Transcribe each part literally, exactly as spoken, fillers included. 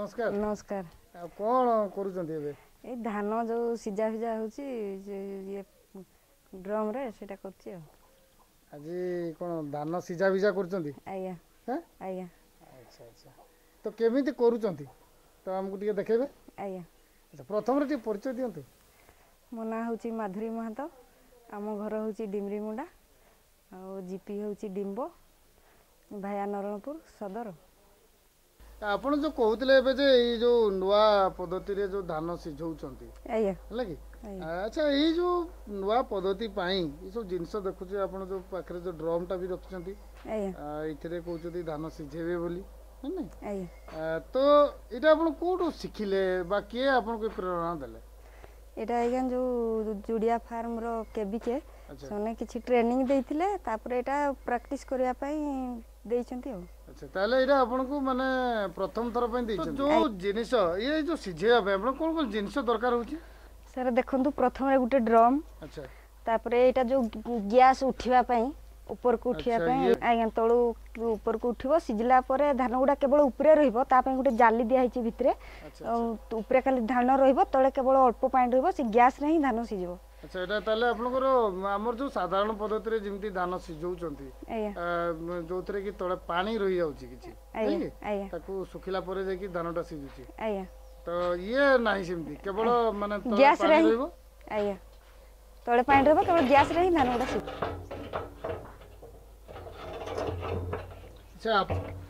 नमस्कार नमस्कार कौन कर धान जो सीजा फिजा हो ड्रम रे सेटा करछि आज कौन धान सीजा भिजा कर आया आया अच्छा अच्छा तो केमिति करूचंती तो हमको टिके देखेबे आया अच्छा प्रथम रे टिके परिचय दियंतु मो ना होची माधुरी महतो आम घर होची डिमरी मुंडा आ जीपी होची डिम्बो भाया नरणपुर सदर आपण जो कहूतले एबे जे ई जो नुवा पद्धति रे जो धान सिझौचंती आया हला की अच्छा ई जो नुवा पद्धति पाई ई सब जिंस देखु जे आपण जो पाखरे जो ड्रम टा भी रखचंती आया इथरे कहउचंती धान सिझेबे बोली है आया तो इटा आपण कोठो सिखिले बा के आपण को प्रेरणा देले एटा आज्ञा जो जुड़िया फार्म रो केबीके सोने किछि ट्रेनिंग देइथिले तापरे एटा प्रैक्टिस करिया पई देइचंती हो अच्छा ताले एटा आपण को माने प्रथम थर पई देइचंती जो जिनिस ये जो सिझेया पे आपण कोन कोन जिनिस दरकार होची सर देखंतु प्रथम रे गुटे ड्रम अच्छा तापरे एटा जो गैस उठिवा पई ऊपर को उठिया पई आज्ञा तळु ऊपर को उठिबो सिजला परे धान गुडा केवल ऊपरे रहिबो ता पई गुटे जाली दिया हिची भितरे ऊपरे खाली धान रहिबो तळे केवल अल्प पानी रहिबो से गैस रे ही धान सिजिबो अच्छा एटा ताले आपनकर हमर जो साधारण पद्धति रे जिमती धान सिझौचंती जोतरे की तळे पानी रहि जाउची किछि आया ताकू सुखिला परे जे की धानटा सिझुची आया तो ये नाही सिमती केवल माने गैस रे रहिबो आया तळे पानी रहिबो केवल गैस रे ही धान गुडा सिझ अच्छा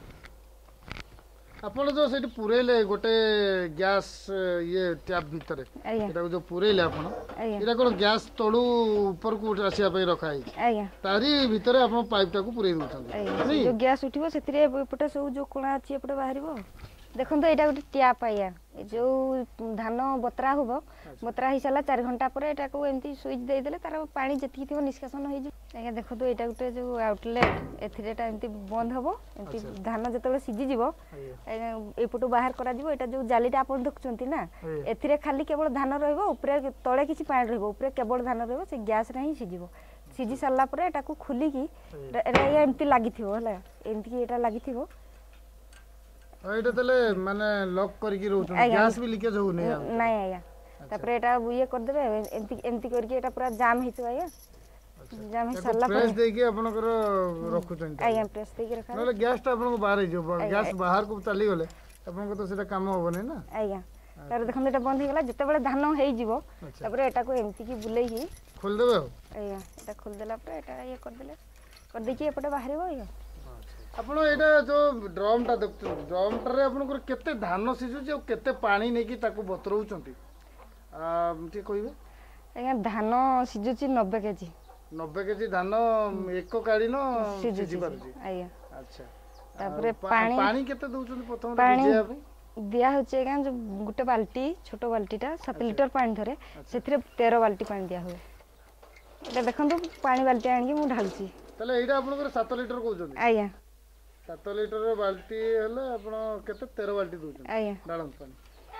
आपण जो सेठी पुरेले गोटे गैस ये टैप भीतर एटा जो पुरेले आपण एटा कोन गैस तळु ऊपर को आसिया पे रखाई आया तारी भीतर आपण पाइप टा को पुरे दोछन जो गैस उठिबो सेतिरे एपटे सब जो कोणा अछि एपटे बाहरिबो देखन तो एटा गोटे टैप आया जो धान बतरा होबो बतरा hi साला चार घंटा पर एटा को एंती स्विच दे देले तार पानी जति थिबो निष्कासन होई जे आगे देखो तो एटा गोटे जो आउटलेट एथिरेटा एंती बंद होबो एंती धान जतले सिजी जीवो एपटो बाहर करा जीवो एटा जो जालीटा आपण देखचंती ना एथिरे खाली केवल धान रहइबो ऊपरे तळे किछि पानी रहइबो ऊपरे केवल धान रहइबो से गैस रे ही सिजिबो सिजी साला पर एटा को खुली की एंती लागि थिबो हला एंती एटा लागि थिबो एटा तले माने लॉक करके रहउछन गैस भी लीकेज हो नै नहीं आया तापरे एटा ये कर देबे एंती एंती करके एटा पूरा जाम हितो आया जाम hi साला प्रेस दे के आपनकर रखुछन आया प्रेस दे के रखा नले गैस टा आपन को बाहर जो गैस बाहर को चली गले आपन को तो सेटा काम होबो नै ना आया तार देखन एटा बंद हि गेला जते बेले धान हेइ जीवो तापरे एटा को एंती की बुलै ही खोल देबे आया एटा खोल देला पर एटा ये कर देले कर दे की एपटे बाहरिबो आया आपण एटा जो ड्रम टा देखु ड्रम टा रे आपण को केते धान सिजु जे केते पानी नै की ताको बतरौचंती आ ठी कहबे आया धान सिजुची नब्बे केजी नब्बे केजी धान एक काडी न सिजी पारुची आया अच्छा तापरे पानी पानी केते दउचंती प्रथम भिजिया पे दिया होचे गां जो गुटे बाल्टी छोटो बाल्टीटा सात लिटर पानी धरे सेथिरे तेरह बाल्टी पानी दिया हुए एटा देखंतु पानी बाल्टी आनी मु ढालची तले एटा आपण को सात लिटर कहउचंती आया सात लिटर बाल्टी हले आपण केते तेरह बाल्टी दउचंती आया डालम पानी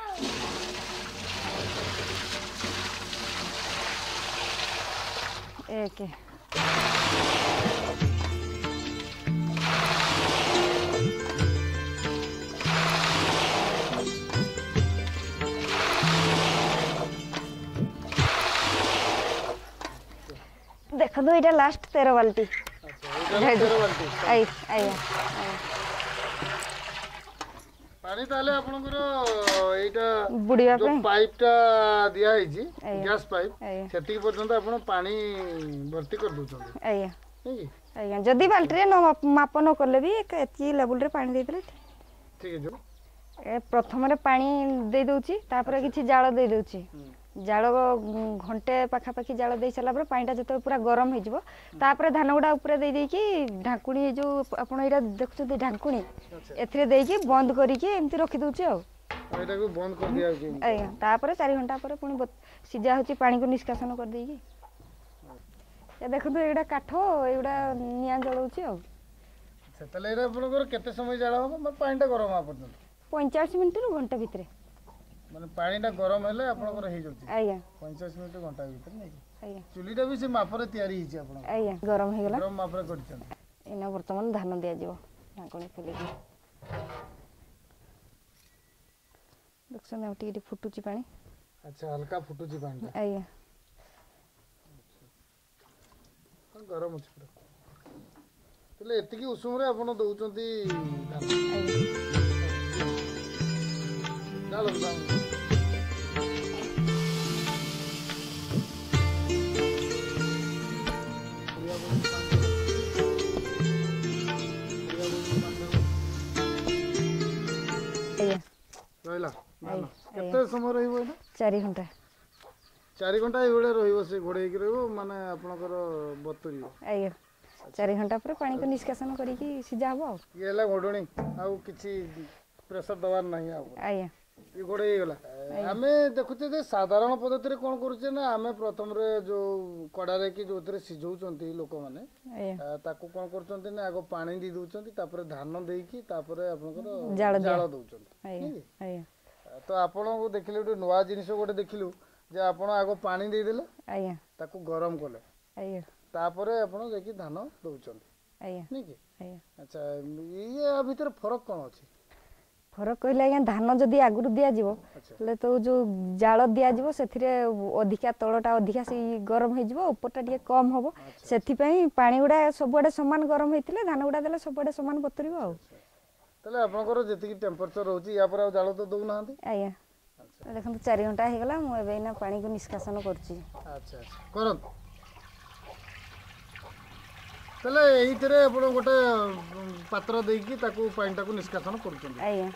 एक देखो तो इटा लास्ट तेरह बाल्टी अच्छा तेरह बाल्टी आई आया पानी ताले आपनकर एटा बुडिया जो पे पाइप टा दिया है जी गैस पाइप आया सेति पर्यंत आपण पानी भर्ती कर दोछन आया ठीक आया जदी बाल्टी रे न माप न करले भी एती लेवल रे पानी देतले ठीक है जो ए प्रथम रे पानी दे दोची तापर किछि जाळ दे दोची जाळ घंटे पाखा पाखी जाळ दे सला पर पानीटा जते पूरा गरम हे जिवो तापर धान गुडा ऊपर दे दे की ढाकुणी जो आपण एटा देखछथि ढाकुणी एथरे दे की बंद करी की एम्ति रखि दोची आ एटा को बंद कर दिया जी आया तापर चार घंटा पर पुनी सिजा होची पानी को निष्कासन कर देई की ए देखो एटा काठो एटा निया जळौची आ अच्छा तले एटा आपनकर केते समय जाळ हो पानीटा गरम आ पर्यंत पैंतालीस मिनिट रु घंटा भितरे माने पानीटा गरम हेले आपनकर हे जोची आया पैंतालीस मिनिट घंटा भीतर नै आया चुलीटा भी से मापरे तयारी हिची आपण आया गरम हे गेला गरम मापरे करछन एना वर्तमान धान दिया जीवो ढाकुणी खुली की देखछन टिके टिके फुटुची पानी अच्छा हल्का फुटुची पानी आया गरम अछि पूरा तले एतिकी उषुम रे आपण दउचंती धान डालो डालो ରହିଲା କେତେ ସମୟ ରହିବ ଏଇଟା ଚାରି ଘଣ୍ଟା ଚାରି ଘଣ୍ଟା ଏଇଭଳିଆ ରହିବ ସେ ଘୋଡ଼େଇକି ରହିବ ମାନେ ଆପଣଙ୍କର ବତୁରିବ ଆଜ୍ଞା ଚାରି ଘଣ୍ଟା ପରେ ପାଣିକୁ ନିଷ୍କାସନ କରିକି ସିଝା ହବ ଆଉ ଇଏ ହେଲା ଘୋଡ଼ଣୀ ଆଉ କିଛି ପ୍ରେସର ଦେବାର ନାହିଁ ଆଉ ଆଜ୍ଞା ଇଏ ଘୋଡ଼େଇ ହେଇଗଲା ଆମେ ଦେଖୁଛେ ଯେ ସାଧାରଣ ପଦ୍ଧତିରେ କ'ଣ କରୁଛେ ନା ଆମେ ପ୍ରଥମରେ ଯୋଉ କଡ଼ାରେ କି ଯୋଉଥିରେ ସିଝଉଛନ୍ତି ଲୋକମାନେ ତାକୁ କ'ଣ କରୁଛନ୍ତି ନା ଆଗ ପାଣି ଦେଇ ଦଉଛନ୍ତି ତାପରେ ଧାନ ଦେଇକି ତାପରେ ଆପଣଙ୍କର ଜାଳ ଦଉଛନ୍ତି ତ ଆପଣଙ୍କୁ ଦେଖିଲେ ଗୋଟେ ନୂଆ ଜିନିଷ ଗୋଟେ ଦେଖିଲୁ ଯେ ଆପଣ ଆଗ ପାଣି ଦେଇଦେଲେ ଆଜ୍ଞା ତାକୁ ଗରମ କଲେ ଆଜ୍ଞା ତାପରେ ଆପଣ ଯାଇକି ଧାନ ଦଉଛନ୍ତି ଆଜ୍ଞା ନାଇଁ କି ଆଜ୍ଞା ଆଚ୍ଛା ଇଏ ଆ ଭିତରେ ଫରକ କ'ଣ ଅଛି ଫରକ କହିଲେ ଆଜ୍ଞା ଧାନ ଯଦି ଆଗରୁ ଦିଆଯିବ ହେଲେ ତ ଯୋଉ ଜାଳ ଦିଆଯିବ ସେଥିରେ ଅଧିକା ତଳଟା ଅଧିକା ସେଇ ଗରମ ହେଇଯିବ ଉପରଟା ଟିକେ କମ ହବ ସେଥିପାଇଁ ପାଣି ଗୁଡ଼ା ସବୁଆଡ଼େ ସମାନ ଗରମ ହେଇଥିଲେ ଧାନ ଗୁଡ଼ା ଦେଲେ ସବୁଆଡ଼େ ସମାନ ବତୁରିବ ଆଉ ତାହେଲେ ଆପଣଙ୍କର ଯେତିକି ଟେମ୍ପରେଚର ରହୁଛି ୟା ପରେ ଆଉ ଜାଳ ତ ଦଉନାହାନ୍ତି ଆଜ୍ଞା ଦେଖନ୍ତୁ ଚାରି ଘଣ୍ଟା ହେଇଗଲା ମୁଁ ଏବେ ଏଇନା ପାଣିକୁ ନିଷ୍କାସନ କରୁଛି ଆଚ୍ଛା ଆଚ୍ଛା କରନ୍ତୁ ତାହେଲେ ଏଇଥିରେ ଆପଣ ଗୋଟେ ପାତ୍ର ଦେଇକି ତାକୁ ପାଣିଟାକୁ ନିଷ୍କାସନ କରୁଛନ୍ତି ଆଜ୍ଞା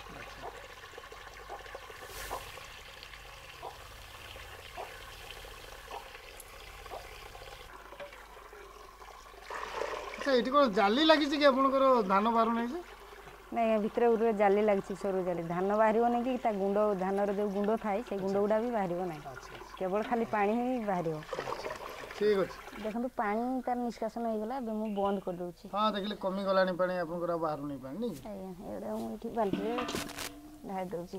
ଆଚ୍ଛା ଏଇଠି କ'ଣ ଜାଲି ଲାଗିଛି କି ଆପଣଙ୍କର ଧାନ ବାହାରୁନାହିଁ ଯେ ନାଇଁ ଭିତରେ ଗୋଟେ ଜାଲି ଲାଗିଛି ସରୁ ଜାଲି ଧାନ ବାହାରିବନି କି ତା ଗୁଣ୍ଡ ଧାନର ଯୋଉ ଗୁଣ୍ଡ ଥାଏ ସେ ଗୁଣ୍ଡ ଗୁଡ଼ା ବି ବାହାରିବ ନାହିଁ କେବଳ ଖାଲି ପାଣି ହିଁ ବାହାରିବ ଠିକ୍ ଅଛି ଦେଖନ୍ତୁ ପାଣି ତାର ନିଷ୍କାସନ ହେଇଗଲା ଏବେ ମୁଁ ବନ୍ଦ କରିଦେଉଛି ହଁ ଦେଖିଲି କମିଗଲାଣି ପାଣି ଆପଣଙ୍କର ଆଉ ବାହାରୁନି ପାଣି ନାଇଁ ଆଜ୍ଞା ଏଇଟା ମୁଁ ଏଠି ବାଲ୍ଟିରେ ଢାଳି ଦେଉଛି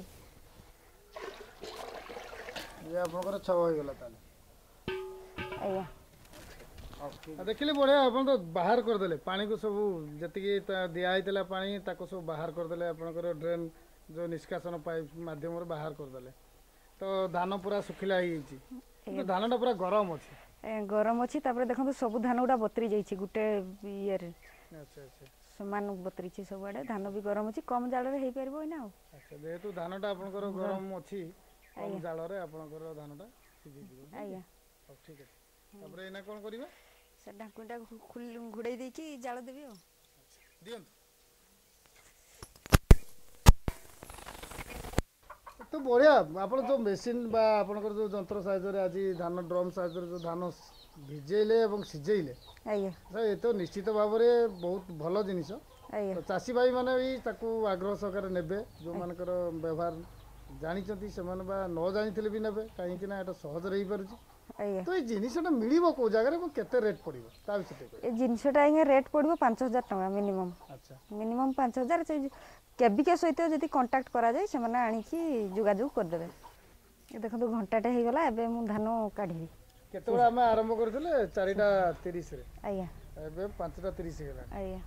ଇଏ ଆପଣଙ୍କର ଛଅ ହେଇଗଲା ତାହେଲେ ଆଜ୍ଞା ଦେଖିଲି ବଢ଼ିଆ ଆପଣ ତ ବାହାର କରିଦେଲେ ପାଣିକୁ ସବୁ ଯେତିକି ଦିଆ ହେଇଥିଲା ପାଣି ତାକୁ ସବୁ ବାହାର କରିଦେଲେ ଆପଣଙ୍କର ଡ୍ରେନ୍ ଯେଉଁ ନିଷ୍କାସନ ପାଇପ୍ ମାଧ୍ୟମରେ ବାହାର କରିଦେଲେ ତ ଧାନ ପୁରା ଶୁଖିଲା ହେଇଯାଇଛି କିନ୍ତୁ ଧାନଟା ପୁରା ଗରମ ଅଛି ଗରମ ଅଛି ତାପରେ ଦେଖନ୍ତୁ ସବୁ ଧାନ ଗୁଡ଼ା ବତୁରି ଯାଇଛି ଗୋଟେ ଇଏରେ ଆଚ୍ଛା ଆଚ୍ଛା ସମାନ ବତୁରିଛି ସବୁଆଡ଼େ ଧାନ ବି ଗରମ ଅଛି କମ୍ ଜାଳରେ ହେଇପାରିବ ଏଇନା ଆଉ ଆଚ୍ଛା ଯେହେତୁ ଧାନଟା ଆପଣଙ୍କର ଗରମ ଅଛି କମ୍ ଜାଳରେ ଆପଣଙ୍କର ଧାନଟା ସିଝିଯିବ ଆଜ୍ଞା ହଉ ଠିକ୍ ଅଛି ତାପରେ ଏଇନା କ'ଣ କରିବା ସେ ଢାଙ୍କୁଣିଟା ଘୋଡ଼େଇ ଦେଇକି ଜାଳ ଦେବି ଆଉ ଦିଅନ୍ତୁ ତ ବଢ଼ିଆ ଆପଣ ଯେଉଁ ମେସିନ୍ ବା ଆପଣଙ୍କର ଯେଉଁ ଯନ୍ତ୍ର ସାହାଯ୍ୟରେ ଆଜି ଧାନ ଡ୍ରମ୍ ସାହାଯ୍ୟରେ ଯେଉଁ ଧାନ ଭିଜେଇଲେ ଏବଂ ସିଝେଇଲେ ଆଜ୍ଞା ଏ ତ ନିଶ୍ଚିତ ଭାବରେ ବହୁତ ଭଲ ଜିନିଷ ତ ଚାଷୀ ଭାଇମାନେ ବି ତାକୁ ଆଗ୍ରହ ସହକାରେ ନେବେ ଯେଉଁମାନଙ୍କର ବ୍ୟବହାର ଜାଣିଛନ୍ତି ସେମାନେ ବା ନ ଜାଣିଥିଲେ ବି ନେବେ କାହିଁକି ନା ଏଇଟା ସହଜରେ ହେଇପାରୁଛି ତ ଏଇ ଜିନିଷଟା ମିଳିବ କେଉଁ ଜାଗାରେ ଏବଂ କେତେ ରେଟ୍ ପଡ଼ିବ ତା ବିଷୟରେ ଏ ଜିନିଷଟା ଆଜ୍ଞା ରେଟ୍ ପଡ଼ିବ ପାଞ୍ଚ ହଜାର ଟଙ୍କା ମିନିମମ୍ ଆଚ୍ଛା ମିନିମମ୍ ପାଞ୍ଚ ହଜାର ସେ କେବିକେ ସହିତ ଯଦି କଣ୍ଟାକ୍ଟ କରାଯାଏ ସେମାନେ ଆଣିକି ଯୋଗାଯୋଗ କରିଦେବେ ଏ ଦେଖନ୍ତୁ ଘଣ୍ଟାଟେ ହେଇଗଲା ଏବେ ମୁଁ ଧାନ କାଢ଼ିବି କେତେବେଳେ ଆମେ ଆରମ୍ଭ କରିଥିଲେ ଚାରିଟା ତିରିଶରେ ଆଜ୍ଞା ଏବେ ପାଞ୍ଚଟା ତିରିଶ ହେଇଗଲା ଆଜ୍ଞା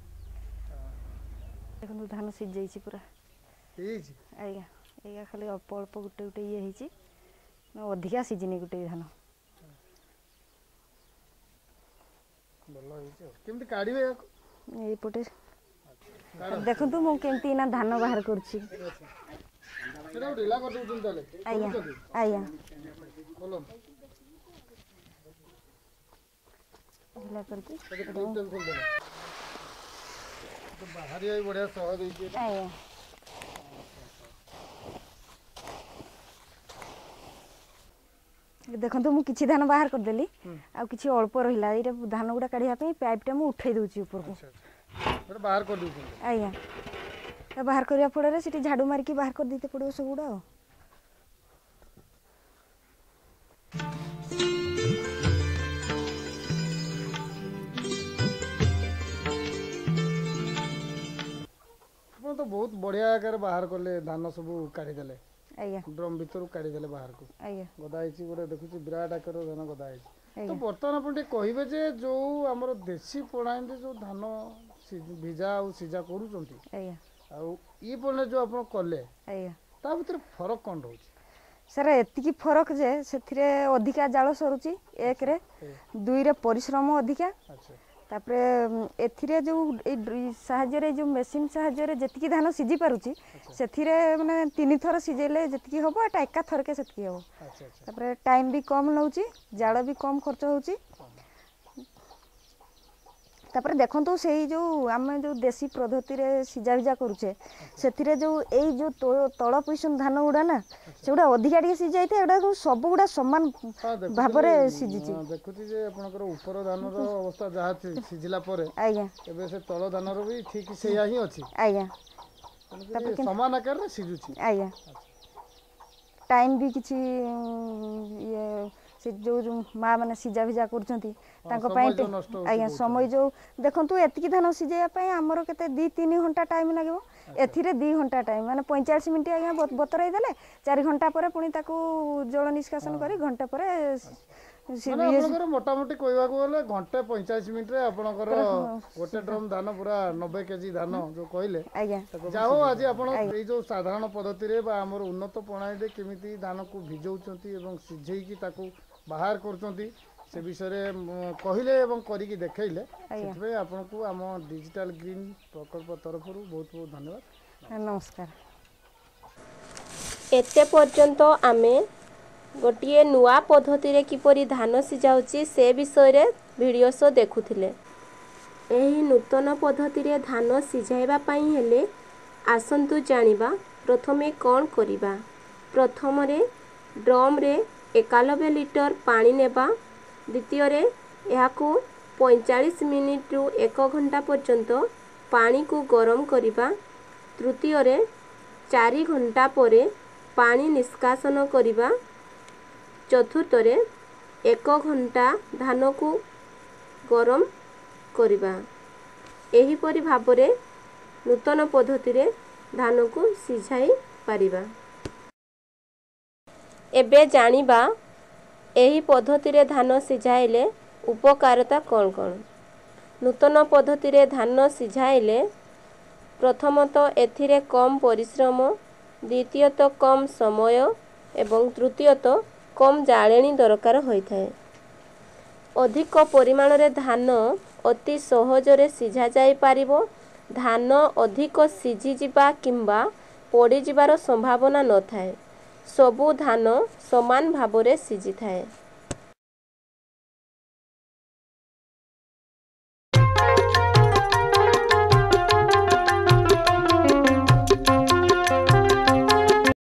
ଦେଖନ୍ତୁ ଧାନ ସିଝିଯାଇଛି ପୁରା ହେଇଯାଇଛି ଆଜ୍ଞା ଏଇଆ ଖାଲି ଅଳ୍ପ ଅଳ୍ପ ଗୋଟେ ଗୋଟେ ଇଏ ହେଇଛି ଅଧିକା ସିଝିନି ଗୋଟେ ଧାନ ଭଲ ହେଇଛି ଆଉ କେମିତି କାଢ଼ିବେ ଏଇପଟେ ଦେଖନ୍ତୁ ମୁଁ କେମିତି ଏଇନା ଧାନ ବାହାର କରୁଛି ସେଟା ଢିଲା କରିଦେଉଛନ୍ତି ତାହେଲେ ଆଜ୍ଞା ଆଜ୍ଞା ଢିଲା କରିକି ବାହାରିବା ବି ବଢ଼ିଆ ସହଜ ହେଇଛି ଆଜ୍ଞା ଦେଖନ୍ତୁ ମୁଁ କିଛି ଧାନ ବାହାର କରିଦେଲି ଆଉ କିଛି ଅଳ୍ପ ରହିଲା ଏଇଟା ଧାନ ଗୁଡ଼ା କାଢ଼ିବା ପାଇଁ ପାଇପ୍ଟା ମୁଁ ଉଠେଇ ଦେଉଛି ଉପରକୁ ବାହାର କରିଦେଉଛନ୍ତି ଆଜ୍ଞା ବାହାର କରିବା ଫଳରେ ସେଠି ଝାଡ଼ୁ ମାରିକି ବାହାର କରିଦେଇତେ ପଡ଼ିବ ସବୁଗୁଡ଼ା ଆଉ ଆପଣ ତ ବହୁତ ବଢ଼ିଆ ଆକାରରେ ବାହାର କଲେ ଧାନ ସବୁ କାଢ଼ିଦେଲେ ଆଜ୍ଞା ଡ୍ରମ୍ ଭିତରୁ କାଢ଼ିଦେଲେ ବାହାରକୁ ଆଜ୍ଞା ଗଦା ହେଇଛି ଗୋଟେ ଦେଖୁଛି ବିରାଟ ଆକାରର ଧାନ ଗଦା ହେଇଛି ତ ବର୍ତ୍ତମାନ ଆପଣ ଟିକେ କହିବେ ଯେ ଯେଉଁ ଆମର ଦେଶୀ ପ୍ରଣାଳୀରେ ଯେଉଁ ଧାନ ଭିଜା ଆଉ ସିଝା କରୁଛନ୍ତି ଆଜ୍ଞା ଆଉ ଇ ପ୍ରଣାଳୀ ଯେଉଁ ଆପଣ କଲେ ଆଜ୍ଞା ତ ता भीतर फरक कौन रहुछि सर एतिकी फरक जे सेथिरे अधिका जाल सरुची एक रे दुई रे परिश्रम अधिका अच्छा तापरे एथिरे जो साहाଯ୍य रे जो मेसिन साहाଯ୍य रे जतिकी धान सिझी पारुची सेथिरे माने तीन थर सिझेले जतिकी होबो एटा एका थर के सेतिकी होबो अच्छा अच्छा तापरे टाइम भी कम नउची जाल भी कम खर्च होउची तापर देखंतु सेही जो आमे जो देसी पद्धति रे सिजा विजा करूचे सेथिरे जो एई जो तळ पिसन धान गुडा ना सेगुडा अधिका टिके सिझ जाइते एडा सब गुडा समान भाबरे सिझिची देखुची जे आपनकर ऊपर धान रो अवस्था जहा सिझिला परे आज्ञा एबे से तळ धान रो भी ठीक सेया ही अछि आज्ञा तापर समान आकार रे सिझुची आज्ञा टाइम भी किछि ये से जो जो माँ मैंने सिजा भिजा कर आज्ञा समय जो देखु एतिकी धान सिझाई आमर के दी तीन घंटा टाइम लगे एथिरे दी घंटा टाइम माने पैंचाश मिनट आज्ञा बतरई देले चार घंटा पर पुणी जल निष्कासन कर घंटे पर मोटामोटी कहवा गले घंटे पैंचाश मिनट रे आपनकर गोटे ड्रम धान पूरा नब्बे केजी धान जो कहले जाओ आज आप जो साधारण पद्धति रे बा हमर उन्नत प्रणाली रे केमिति धान को भिजौचंती एवं सिझेई ताकू बाहर करचंती से विषय रे कहले एवं करिकी देखैले सेतबे आपनको आम डिजिटल ग्रीन प्रकल्प तरफ बहुत बहुत धन्यवाद नमस्कार एते पर्यंत आमे गोटे नुआ पद्धति रे किपरि धान सिझाउची से विषय रे वीडियो शो देखुथिले एही नूतन पद्धति रे धान सिझाइबा पई हेले आसंतु जानिबा प्रथमे कोन करिबा प्रथम रे ड्रम रे इक्यानवे लिटर पानी नेबा द्वितीय रे याकू पैंतालीस मिनिट रु एक घंटा पर्यंत पानी को गरम करिबा तृतीय रे चार घंटा परे पानी निष्कासन करिबा चतुर्थ रे एक घंटा धान को गरम करिबा एही परि भाबरे नूतन पद्धति रे धान को सिझाई पारिबा एबे जानिबा एही पद्धति रे धान सिझाइले उपकारिता कौन कौन नूतन पद्धति रे धान सिझाइले प्रथमतः एथिरे कम परिश्रम द्वितीयतः कम समय एवं तृतीयतः कम जाळेणी दरकार होइथाय अधिक परिमाण रे धान अति सहज रे सिझा जाई पारिबो धान अधिक सिझी जिबा किंबा पड़ी जिबार संभावना न थाए सबु धान समान भाबरे सिझी थाए।